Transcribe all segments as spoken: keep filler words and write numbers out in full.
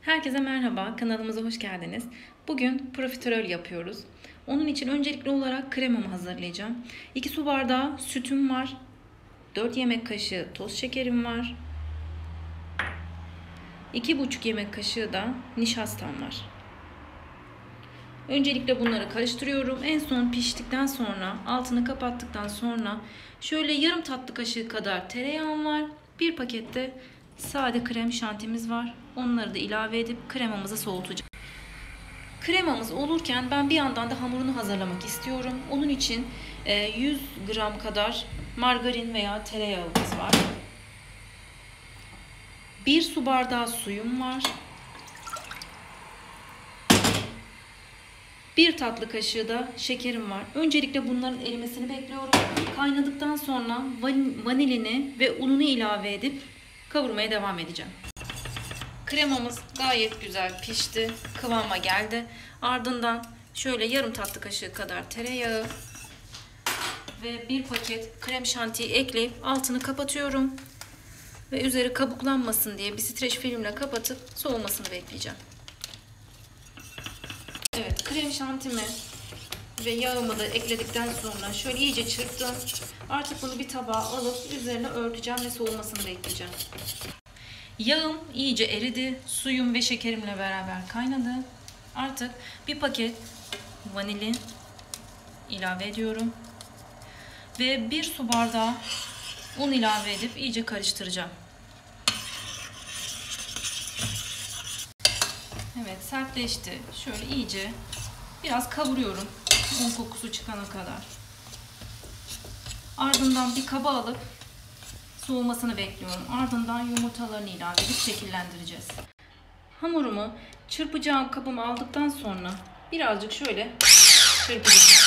Herkese merhaba, kanalımıza hoş geldiniz. Bugün profiterol yapıyoruz. Onun için öncelikli olarak kremamı hazırlayacağım. iki su bardağı sütüm var. dört yemek kaşığı toz şekerim var. iki buçuk yemek kaşığı da nişastam var. Öncelikle bunları karıştırıyorum. En son piştikten sonra, altını kapattıktan sonra şöyle yarım tatlı kaşığı kadar tereyağım var. Bir pakette sade krem şantimiz var. Onları da ilave edip kremamızı soğutacağım. Kremamız olurken ben bir yandan da hamurunu hazırlamak istiyorum. Onun için yüz gram kadar margarin veya tereyağımız var. bir su bardağı suyum var. bir tatlı kaşığı da şekerim var. Öncelikle bunların erimesini bekliyorum. Kaynadıktan sonra vanilini ve ununu ilave edip kavurmaya devam edeceğim. Kremamız gayet güzel pişti. Kıvama geldi. Ardından şöyle yarım tatlı kaşığı kadar tereyağı ve bir paket krem şantiyi ekleyip altını kapatıyorum. Ve üzeri kabuklanmasın diye bir streç filmle kapatıp soğumasını bekleyeceğim. Evet, krem şantimi ve yağımı da ekledikten sonra şöyle iyice çırptım. Artık bunu bir tabağa alıp üzerine örteceğim ve soğumasını bekleyeceğim. Yağım iyice eridi. Suyum ve şekerimle beraber kaynadı. Artık bir paket vanilin ilave ediyorum. Ve bir su bardağı un ilave edip iyice karıştıracağım. Evet, sertleşti. Şöyle iyice biraz kavuruyorum. Un kokusu çıkana kadar. Ardından bir kaba alıp soğumasını bekliyorum. Ardından yumurtalarını ilave edip şekillendireceğiz. Hamurumu çırpacağım kabıma aldıktan sonra birazcık şöyle çırpacağım.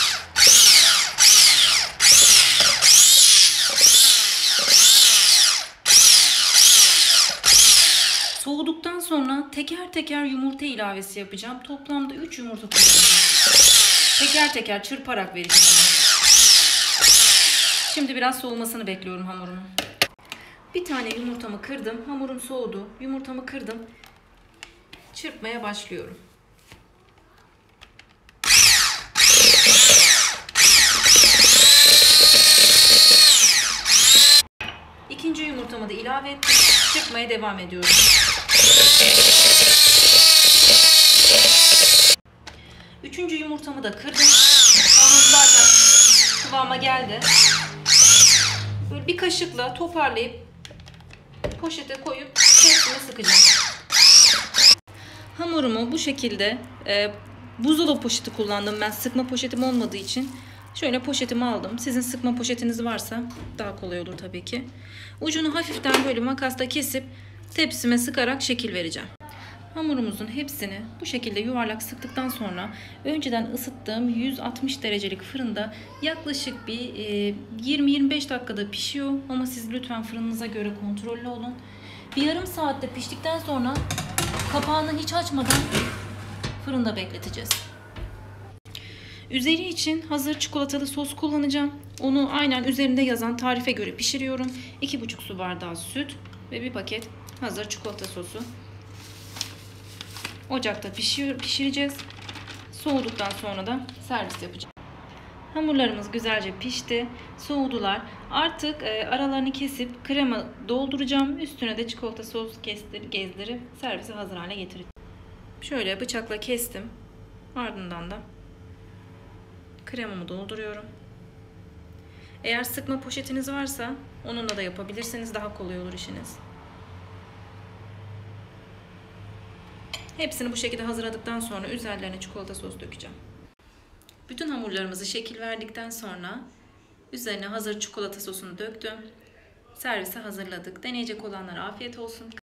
Soğuduktan sonra teker teker yumurta ilavesi yapacağım. Toplamda üç yumurta kullanacağım. Teker teker çırparak vereceğim. Şimdi biraz soğumasını bekliyorum hamurumun. Bir tane yumurtamı kırdım. Hamurum soğudu. Yumurtamı kırdım. Çırpmaya başlıyorum. İkinci yumurtamı da ilave ettim. Çırpmaya devam ediyorum. Üçüncü yumurtamı da kırdım. Hamur zaten kıvama geldi. Böyle bir kaşıkla toparlayıp poşete koyup tepsime sıkacağım. Hamurumu bu şekilde e, buzdolabı poşeti kullandım. Ben sıkma poşetim olmadığı için şöyle poşetimi aldım. Sizin sıkma poşetiniz varsa daha kolay olur tabii ki. Ucunu hafiften böyle makasla kesip tepsime sıkarak şekil vereceğim. Hamurumuzun hepsini bu şekilde yuvarlak sıktıktan sonra önceden ısıttığım yüz altmış derecelik fırında yaklaşık bir yirmi yirmi beş dakikada pişiyor. Ama siz lütfen fırınınıza göre kontrollü olun. Bir yarım saatte piştikten sonra kapağını hiç açmadan fırında bekleteceğiz. Üzeri için hazır çikolatalı sos kullanacağım. Onu aynen üzerinde yazan tarife göre pişiriyorum. iki buçuk su bardağı süt ve bir paket hazır çikolata sosu. Ocakta pişir, pişireceğiz. Soğuduktan sonra da servis yapacağım. Hamurlarımız güzelce pişti. Soğudular. Artık e, aralarını kesip krema dolduracağım. Üstüne de çikolata sos kestir, gezdirip servise hazır hale getireceğim. Şöyle bıçakla kestim. Ardından da kremamı dolduruyorum. Eğer sıkma poşetiniz varsa onunla da yapabilirsiniz. Daha kolay olur işiniz. Hepsini bu şekilde hazırladıktan sonra üzerlerine çikolata sos dökeceğim. Bütün hamurlarımızı şekil verdikten sonra üzerine hazır çikolata sosunu döktüm. Servise hazırladık. Deneyecek olanlara afiyet olsun.